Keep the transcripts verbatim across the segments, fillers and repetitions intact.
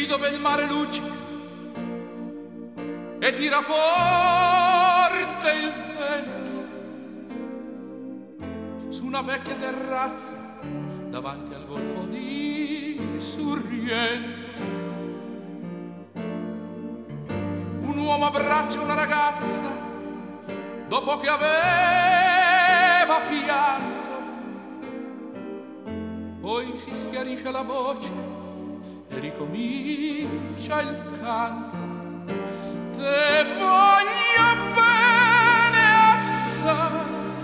dove il mare luccica e tira forte il vento, su una vecchia terrazza davanti al golfo di Sorrento. Un uomo abbraccia una ragazza dopo che aveva pianto, poi si schiarisce la voce e ricomincia il canto. Te voglio bene assai,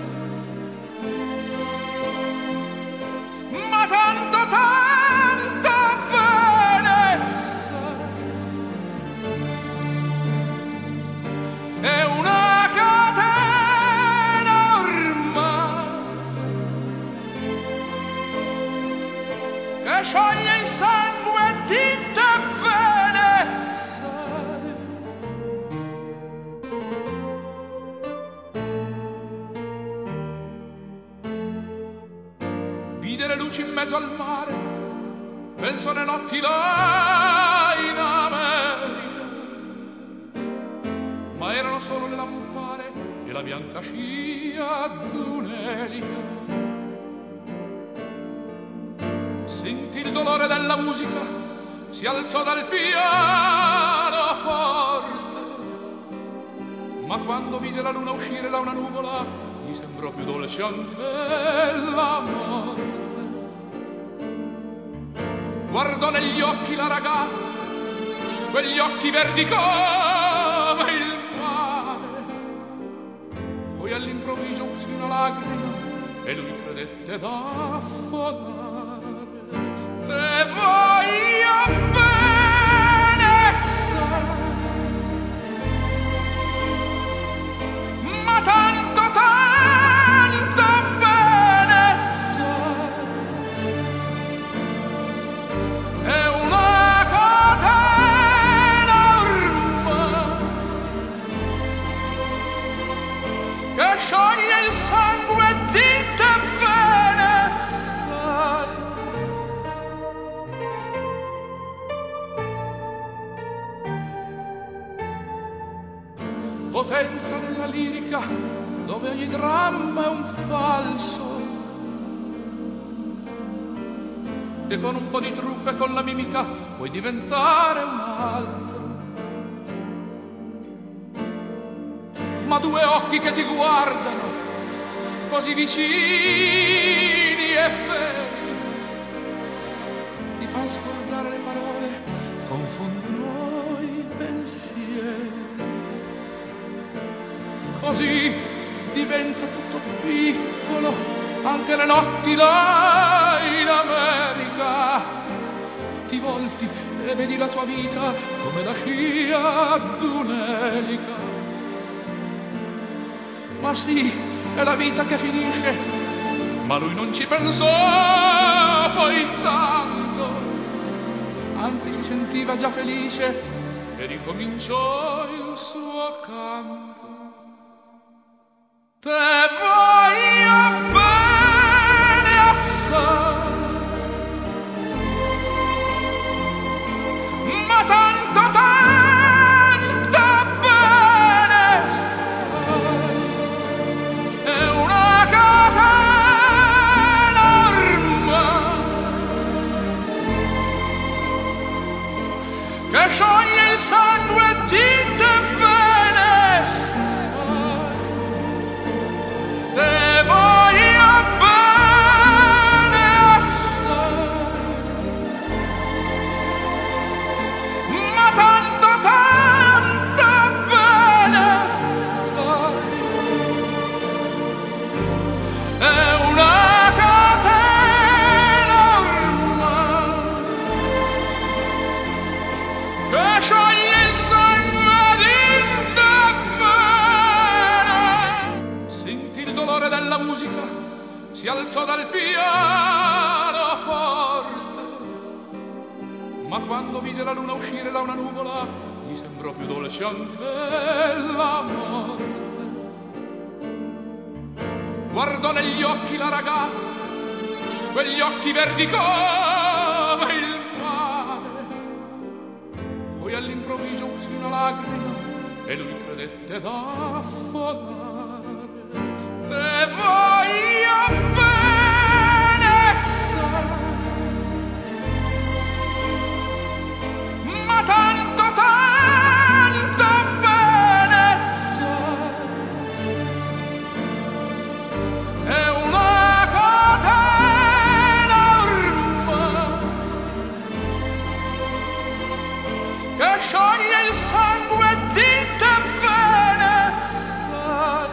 ma tanto tanto bene sai, è una catena ormai che scioglie il sangue di te bene sai. Vide le luci in mezzo al mare, penso alle notti là in America, ma erano solo le lampare e la bianca scia d'un'elica. Sentì il dolore della musica, si alzò dal pianoforte, ma quando vide la luna uscire da una nuvola gli sembrò più dolce anche la morte. Guardò negli occhi la ragazza, quegli occhi verdi come il mare, poi all'improvviso uscì una lacrima e lui credette d'affogare. Te voglio bene sai, ma tanto tanto bene sai, è una catena ormai che scioglie il sangue di te bene sai. Potenza della lirica, dove ogni dramma è un falso, e con un po' di trucco e con la mimica puoi diventare un altro. Ma due occhi che ti guardano così vicini e veri ti fanno scordare le parole, confondono i pensieri. Così diventa tutto piccolo, anche le notti là in America. Ti volti e vedi la tua vita come la scia d'un'elica. Ma sì, è la vita che finisce, ma lui non ci pensò poi tanto, anzi si sentiva già felice e ricominciò il suo canto. Te voglio bene assai, ma tanto tanto bene sai, è una catena ormai che scioglie il sangue di te bene sai. Te voglio bene assai, ma tanto tanto bene sai, è una catena ormai che scioglie il sangue di te bene. Sentì il dolore della musica, si alzò dal pianoforte, ma quando vide la luna uscire da una nuvola gli sembrò più dolce anche la morte. Guardò negli occhi la ragazza, quegli occhi verdi come il mare, poi all'improvviso uscì una lacrima e lui credette d'affogare. Te voglio bene, sai, ma tanto, tanto bene, sai, è una catena ormai che scioglie il sangue di te bene, sai.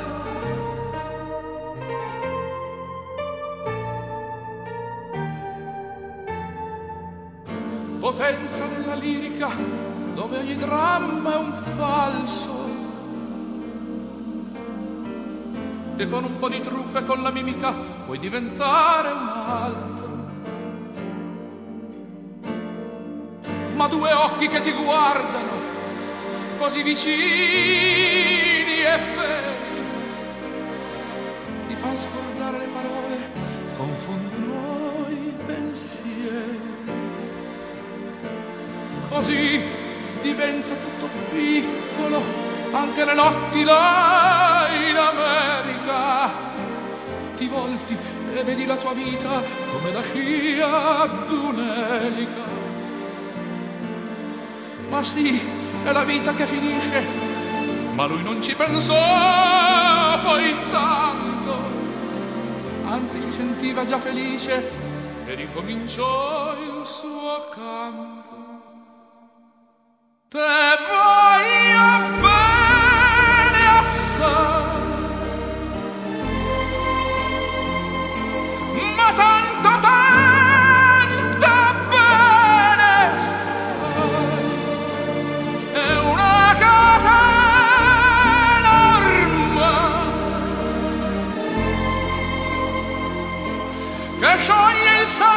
Potenza della lirica, dove ogni dramma è un falso, e con un po' di trucco e con la mimica puoi diventare un altro. Ma due occhi che ti guardano, così vicini e veri, ti fanno scordare le parole, confondono i pensieri. Così diventa tutto piccolo, anche le notti là in America. Ti volti e vedi la tua vita come la scia d'un'elica. Ma sì, è la vita che finisce, ma lui non ci pensò poi tanto, anzi si sentiva già felice e ricominciò il suo canto. Te voglio bene assai, ma tanto, tanto bene, sai, è una catena ormai che scioglie il sangue